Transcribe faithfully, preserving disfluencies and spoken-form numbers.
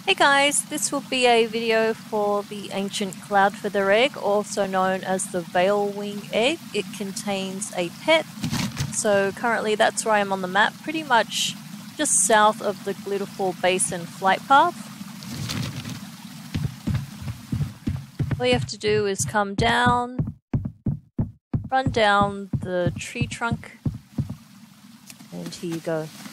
Hey guys, this will be a video for the Ancient Cloudfeather Egg, also known as the Veilwing Egg. It contains a pet, so currently that's where I am on the map, pretty much just south of the Glitterfall Basin flight path. All you have to do is come down, run down the tree trunk, and here you go.